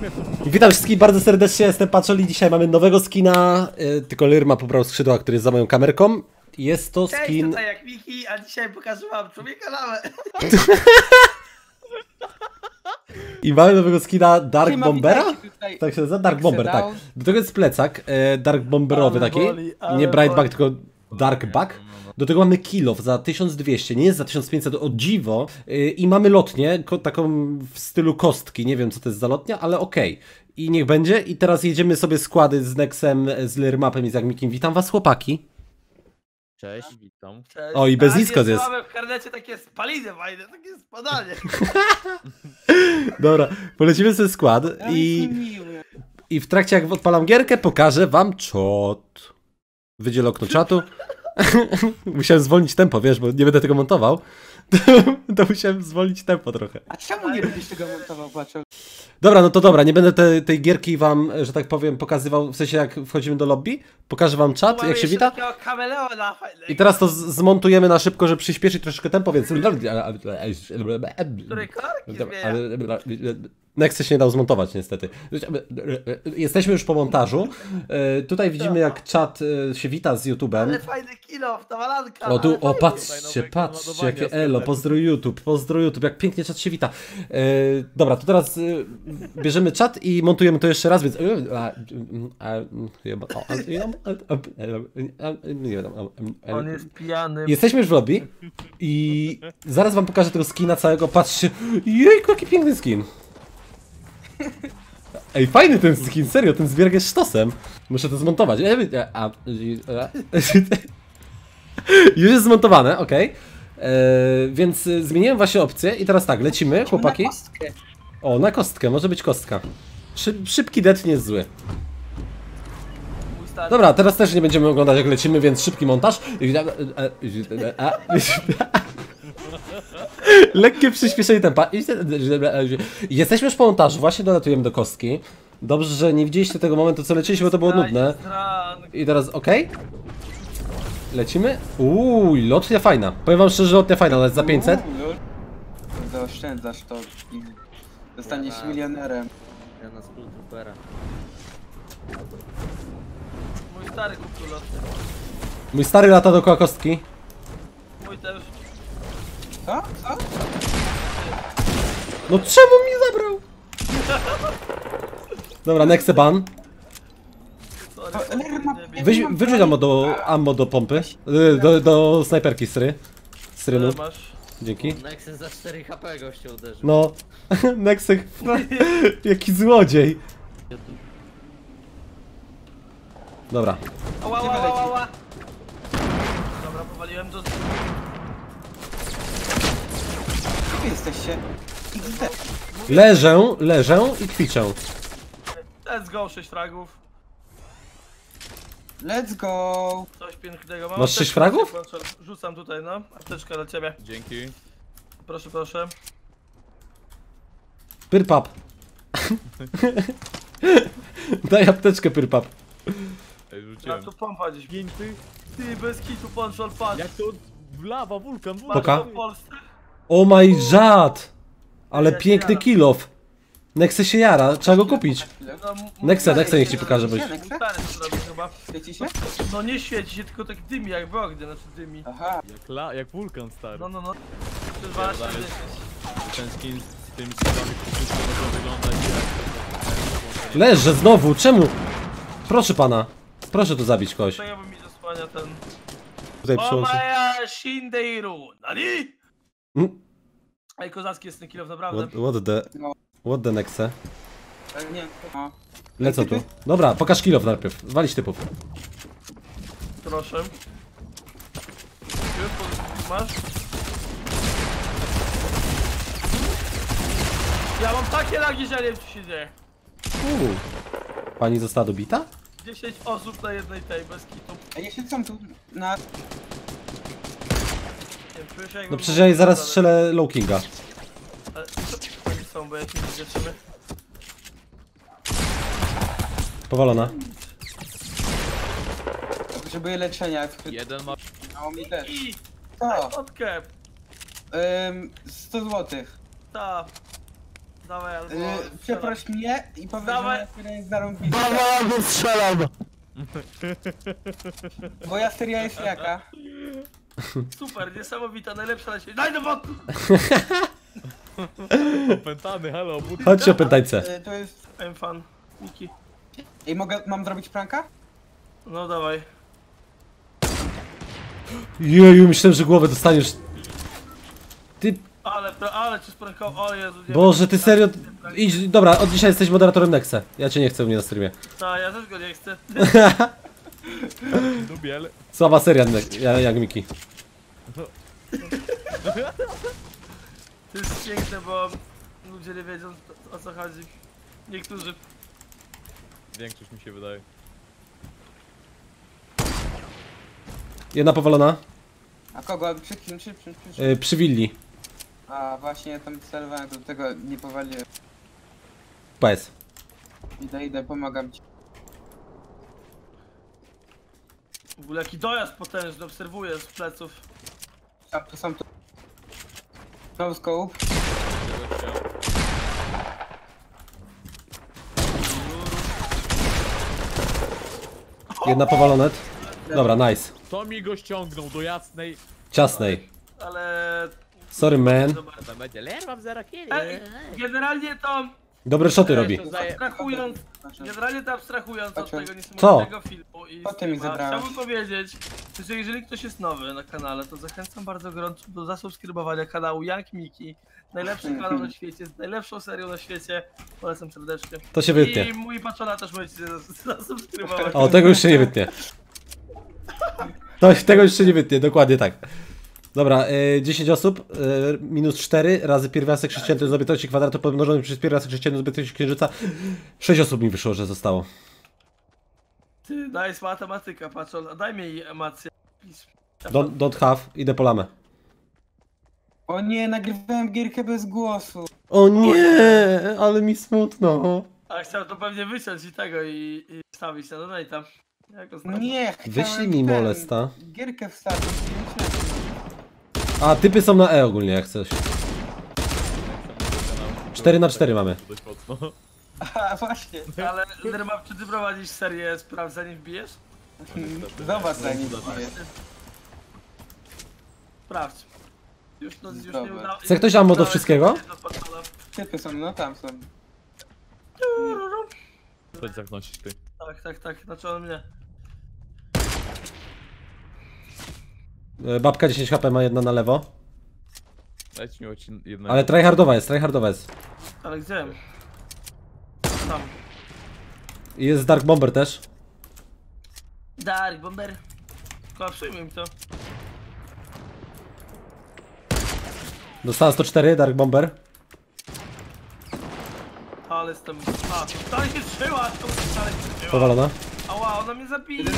Witam wszystkich bardzo serdecznie, jestem Paczol i dzisiaj mamy nowego skina, tylko Lyrma pobrał skrzydła, który jest za moją kamerką. Jest to skin... Cześć, tutaj jak Miki, a dzisiaj pokażę wam człowieka lawę. I mamy nowego skina Dark Bombera? Tak się nazywa? Dark Bomber, tak. Do tego jest plecak, Dark Bomberowy taki, nie Brightback, tylko Darkback. Do tego mamy kill off za 1200, nie jest za 1500, o dziwo. I mamy lotnię, taką w stylu kostki, nie wiem co to jest za lotnia, ale okej. I niech będzie. I teraz jedziemy sobie składy z Nexem, z Lyrmapem i z Agmikiem. Witam was chłopaki. Cześć, witam. Cześć. O, i bez Iskot jest. Mamy w karnecie takie spaliny fajne, takie spadanie. Dobra, polecimy sobie skład i w trakcie jak odpalam gierkę pokażę wam czat. Wydziel okno czatu. Musiałem zwolnić tempo, wiesz, bo nie będę tego montował. To musiałem zwolnić tempo trochę. A czemu nie będziesz tego montował, Paczol? Dobra, no to dobra, nie będę tej gierki wam, że tak powiem, pokazywał, w sensie jak wchodzimy do lobby. Pokażę wam czat, jak się wita. I teraz to zmontujemy na szybko, żeby przyspieszyć troszkę tempo, więc... Który korki Next się nie dał zmontować niestety. Jesteśmy już po montażu. Tutaj widzimy jak czat się wita z YouTube'em. Ale fajny kilo, ta walanka. O tu, o patrzcie, jakie elo, pozdro YouTube, jak pięknie czat się wita. Dobra, to teraz bierzemy czat i montujemy to jeszcze raz, więc... On jest pijany. Jesteśmy już w lobby i zaraz wam pokażę tego skina całego, patrzcie. Jejku, jaki piękny skin. Ej, fajny ten skin, serio, ten zbierak jest sztosem. Muszę to zmontować. Już jest zmontowane, okej. Więc zmieniłem właśnie opcję i teraz tak, lecimy, chłopaki. Na kostkę. O, na kostkę, może być kostka. Szybki det nie jest zły. Dobra, teraz też nie będziemy oglądać jak lecimy, więc szybki montaż. Lekkie przyspieszenie tempa. Jesteśmy już po montażu, właśnie dolatujemy do kostki. Dobrze, że nie widzieliście tego momentu, co lecieliśmy, bo to było nudne. I teraz okej. Lecimy. Lotnia fajna. Powiem wam szczerze, że lotnia fajna, ale jest za 500. Zaoszczędzasz to i zostaniesz milionerem. Ja na Skulltroopera. Mój stary kupił lotny. Mój stary lata dookoła kostki. Mój też. Co? Co? No czemu mi zabrał? Dobra, next ban. Wyrzuć ammo do pompy. Do snajperki, Srynu. Masz. Dzięki. Nexus za 4 HP goście uderzył. No, Nexek, jaki złodziej. Dobra. Ała. Dobra, powaliłem do... Gdzie wy jesteście? Leżę i kwiczę. Let's go, 6 fragów. Let's go! Coś pięknego. Masz 6 fragów? Rzucam tutaj, no. Apteczka dla ciebie. Dzięki. Proszę, proszę. Pyrpap. Daj apteczkę, Pyrpap. Ej, A rzuciłem. tu pompa gdzieś. Piękny. Ty, bez kitu, panczol, patrz. Jak to lawa, wulkan, Poka. w Polsce. Oh my god! Ale piękny kill off. Nexe się jara, trzeba go kupić. Nexe niech ci pokaże, boś. Stary to robi chyba. Świeci się? No nie świeci się, tylko tak dymi jak w ognie, znaczy dymi. Aha. Jak wulkan stary. No. Przez 12 Pierdolę. 10. Ten skin z tym skórami może wyglądać jak... Leżę znowu, czemu? Proszę pana. Proszę tu zabić kogoś. Czego by mi zasłania ten... Tutaj O przyłączę. maja Shindeiru! Nani? Mm. Ej, kozacki jest ten kill naprawdę. What the Nexe? Nie, no. Lecę tu. Dobra, pokaż kill off najpierw. Walić typów. Proszę. Masz? Ja mam takie lagi, że nie wiem co się dzieje. Pani została dobita? 10 osób na jednej tej, bez kitu. A ja siedzę tu na... Nie wiem, czujesz jakby... No przecież ja jej zaraz strzelę low kinga. Ale co oni są, bo ja się nie wietrzymy. Powalona. Potrzebuję leczenia. Jeden ma... Mało mi też. I... Co? Odkep. 100 złotych. Ta. Dawaj, albo... Przeproś mnie i powiedz, Dawaj. że Asteria jest zarąbista. Albo strzelam! Bo Asteria jest jaka? Super, niesamowita, najlepsza na świecie. Daj do boku! Opętany, halo, but... Chodźcie opętańce. To jest... I'm fan. Miki. Ej, mam zrobić pranka? No dawaj. Jeju, myślałem, że głowę dostaniesz. Ty, Ale cię sprankował, o Jezu. nie Boże, wiem. ty serio... Idź, dobra, od dzisiaj jesteś moderatorem Nexe. Ja cię nie chcę u mnie na streamie. Tak, ja też go nie chcę. Dubiel. Słaba seria, jak Miki. To jest piękne, bo ludzie nie wiedzą o co chodzi. Niektórzy. Większość mi się wydaje. Jedna powalona. A kogo? Przy kim? Przy willi. A właśnie, ja tam celowałem, do tego nie powaliłem. PS. Idę, pomagam ci. W ogóle jaki dojazd potężny, obserwuję z pleców. To są tu. No scope. Jedna powalona. Dobra, nice. To mi go ściągnął do jasnej... Ciasnej. Ale... Sorry, man. Zobacz. To będzie lerwa w zarakierie. Generalnie to... Dobre szoty robi. Abstrahując... Generalnie to abstrahując od Patrzę. tego Co? niesamowitego filmu i Co ty mi streama, zabrałeś? chciałbym powiedzieć, że jeżeli ktoś jest nowy na kanale, to zachęcam bardzo gorąco do zasubskrybowania kanału Jak Miki. Najlepszy kanał na świecie, z najlepszą serią na świecie. Polecam serdecznie. To się wytnie. I mój paczona też możecie zasubskrybować. O, tego już się nie wytnie. Tego już się nie wytnie, dokładnie tak. Dobra, 10 osób, minus 4 razy pierwiastek sześcienny z objętości kwadratu pomnożony przez pierwiastek sześcienny z objętości księżyca. 6 osób mi wyszło, że zostało. Ty, nice matematyka, paczona. Daj mi emocję. Don't have, idę po lamę. O nie, nagrywałem gierkę bez głosu. O nie, ale mi smutno. A chciał to pewnie wyciąć i tego i wstawić na donate'a. Ja go znam. Nie, Wyślij mi molesta. Gierkę wstawić. A, typy są na E ogólnie, jak coś. 4 na 4 mamy. Dość mocno. A właśnie. Ale Lerma, czy ty prowadzisz serię Sprawdź zanim wbijesz? Zobacz za nim. Sprawdź. Już nie Dobra. udało. Chce ktoś ammo do wszystkiego? Typy są, no tam są. Chodź zaknosić ty. Tak, znaczy on mnie. Babka 10 HP ma, jedna na lewo. Dajcie mi odcinek jednego. Ale tryhardowa jest. Ale gdzie? Tam. I jest Dark Bomber też. Dark Bomber. Kolapsujmy mi to. Dostała 104, Dark Bomber. Ale jestem... A, to wcale się trzyma! To wcale się trzyma! Powalona. Ała, ona mnie zabije!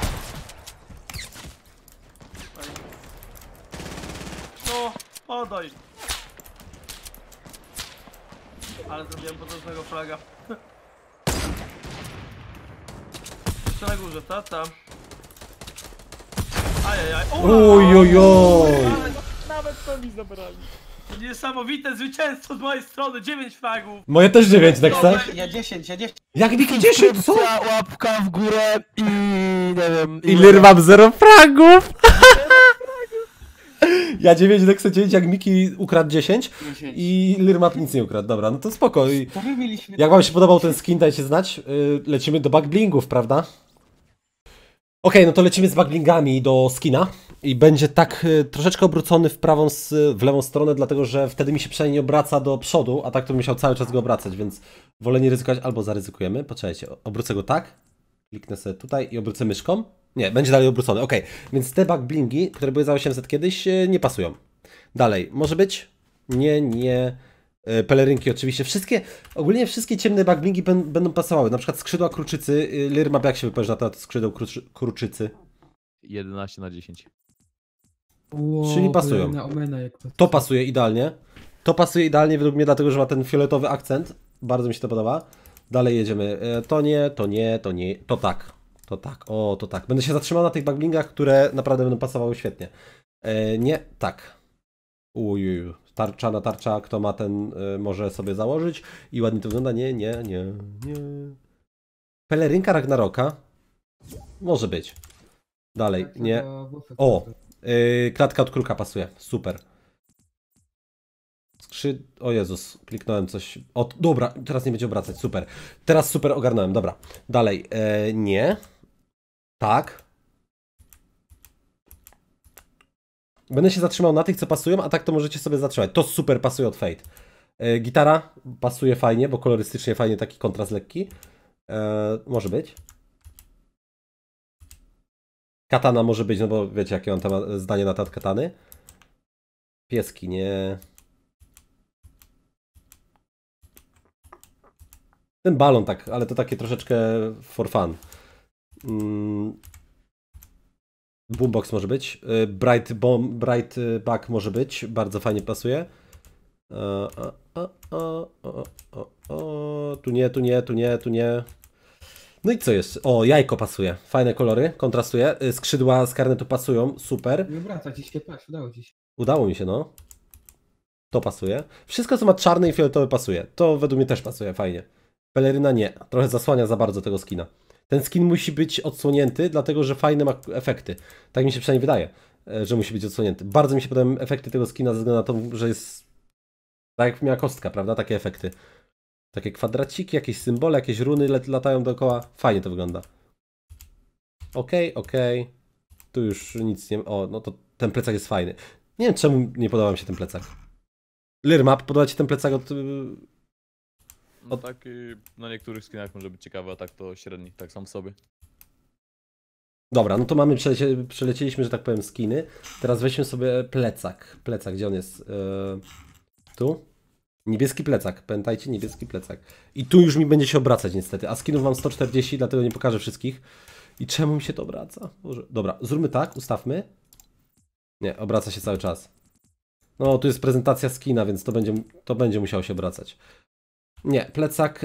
No, podaj! Ale zrobiłem potężnego fraga. Jeszcze na górze, ta. Ajajaj. Ojojoj. Nawet to mi zabrali. Niesamowite zwycięstwo z mojej strony, 9 fragów! Moje też 9, Nexe. Ja 10. Jak Miki 10, co? Łapka w górę i nie wiem... I Lir mam 0 fragów. Ja 9, Nexe 9, jak Miki ukradł 10. I Lirmap nic nie ukradł, dobra, no to spoko. I To wy mieliśmy... jak wam się podobał ten skin, dajcie znać. Lecimy do backblingów, prawda? Okej, no to lecimy z backblingami do skina. I będzie tak troszeczkę obrócony w lewą stronę, dlatego że wtedy mi się przynajmniej nie obraca do przodu, a tak to bym musiał cały czas go obracać, więc wolę nie ryzykować, albo zaryzykujemy. Poczekajcie, obrócę go tak. Kliknę sobie tutaj i obrócę myszką. Nie, będzie dalej obrócony, okej. Więc te backblingi, które były za 800 kiedyś, nie pasują. Dalej, może być? Nie. Pelerynki oczywiście. Ogólnie wszystkie ciemne backblingi będą pasowały. Na przykład skrzydła kruczycy. Lirmap, jak się wypowiesz na to skrzydeł kruczycy? 11 na 10. Wow, Czyli pasują. To pasuje idealnie. To pasuje idealnie według mnie, dlatego że ma ten fioletowy akcent. Bardzo mi się to podoba. Dalej jedziemy. To tak. To tak. Będę się zatrzymał na tych backblingach, które naprawdę będą pasowały świetnie. Nie, tak. Ujuju. Tarcza na tarcza, kto ma ten, może sobie założyć. I ładnie to wygląda. Nie. Pelerynka Ragnaroka. Może być. Dalej, nie. O! Klatka od kruka pasuje. Super. O Jezus, kliknąłem coś. O, dobra, teraz nie będzie obracać. Super. Teraz super ogarnąłem, dobra. Dalej, nie. Tak. Będę się zatrzymał na tych, co pasują, a tak to możecie sobie zatrzymać. To super pasuje od Fate. Gitara pasuje fajnie, bo kolorystycznie fajnie taki kontrast lekki. Może być. Katana może być, no bo wiecie jakie on tam zdanie na temat katany. Pieski, nie. Ten balon tak, ale to takie troszeczkę for fun. Boombox może być. Bright Back może być. Bardzo fajnie pasuje. Tu nie. No i co jeszcze? O, jajko pasuje. Fajne kolory, kontrastuje. Skrzydła z karnetu pasują, super. Nie wraca ci się, patrz, udało ci się. Udało mi się, no. To pasuje. Wszystko, co ma czarny i fioletowy pasuje. To według mnie też pasuje, fajnie. Peleryna nie. Trochę zasłania za bardzo tego skina. Ten skin musi być odsłonięty, dlatego że fajne ma efekty. Tak mi się przynajmniej wydaje, że musi być odsłonięty. Bardzo mi się podobają efekty tego skina ze względu na to, że jest... Tak jak miała kostka, prawda? Takie efekty. Takie kwadraciki, jakieś symbole, jakieś runy latają dookoła. Fajnie to wygląda. Okej. Tu już nic nie... O, no to ten plecak jest fajny. Nie wiem, czemu nie podoba mi się ten plecak. Lirmap, podoba ci ten plecak od... No taki na niektórych skinach może być ciekawy, a tak to średni, tak sam w sobie. Dobra, no to mamy, przelecieliśmy, że tak powiem, skiny. Teraz weźmy sobie plecak. Plecak, gdzie on jest? Tu? Niebieski plecak, pamiętajcie, niebieski plecak. I tu już mi będzie się obracać niestety, a skinów mam 140, dlatego nie pokażę wszystkich. I czemu mi się to obraca? Boże. Dobra, zróbmy tak, ustawmy. Nie, obraca się cały czas. No, tu jest prezentacja skina, więc to będzie musiało się obracać. Nie, plecak...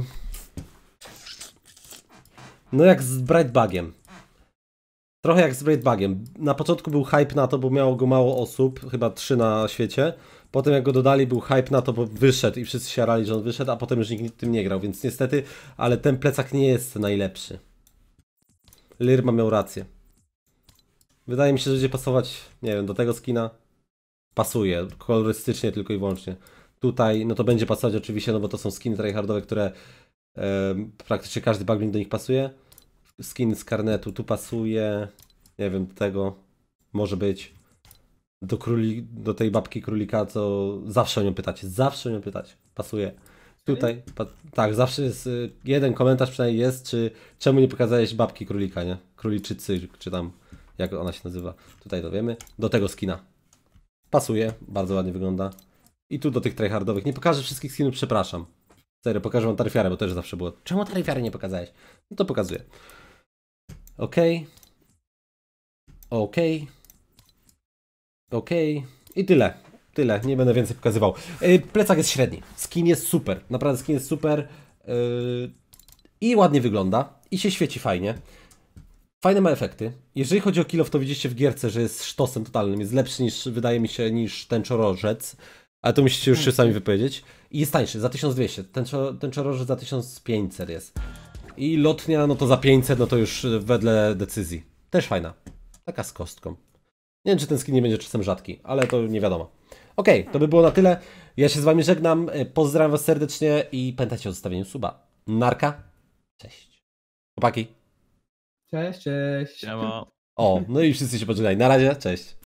No jak z Brightbagiem. Trochę jak z Brightbagiem. Na początku był hype na to, bo miało go mało osób, chyba 3 na świecie. Potem jak go dodali, był hype na to, bo wyszedł i wszyscy się jarali, że on wyszedł, a potem już nikt tym nie grał, więc niestety, ale ten plecak nie jest najlepszy. Lirma miał rację. Wydaje mi się, że będzie pasować, nie wiem, do tego skina. Pasuje, kolorystycznie tylko i wyłącznie. Tutaj, no to będzie pasować oczywiście, no bo to są skiny tryhardowe, które praktycznie każdy backbling do nich pasuje. Skin z karnetu tu pasuje. Nie wiem, do tego może być. Do tej babki królika, to zawsze o nią pytacie. Zawsze o nią pytacie. Pasuje. Tutaj, tak, zawsze jest jeden komentarz przynajmniej jest, czemu nie pokazałeś babki królika, nie? Króliczycy, czy tam, jak ona się nazywa. Tutaj to wiemy. Do tego skina. Pasuje, bardzo ładnie wygląda. I tu do tych tryhardowych. Nie pokażę wszystkich skinów, przepraszam. Serio, pokażę wam taryfiarę, bo też zawsze było. Czemu taryfiary nie pokazałeś? No to pokazuję. Okej. I tyle. Tyle, nie będę więcej pokazywał. Plecak jest średni. Skin jest super. Naprawdę skin jest super. I ładnie wygląda. I się świeci fajnie. Fajne ma efekty. Jeżeli chodzi o kill off, to widzicie w gierce, że jest sztosem totalnym. Jest lepszy niż, wydaje mi się, niż tęczorożec. Ale to musicie już się sami wypowiedzieć. I jest tańszy, za 1200. Tęczorożec za 1500 jest. I lotnia, no to za 500, no to już wedle decyzji. Też fajna. Taka z kostką. Nie wiem, czy ten skin nie będzie czasem rzadki, ale to nie wiadomo. Okej, to by było na tyle. Ja się z wami żegnam. Pozdrawiam was serdecznie i pamiętajcie o zostawieniu suba. Narka. Cześć. Chłopaki. Cześć. Siema. O, no i wszyscy się pożegnali. Na razie, cześć.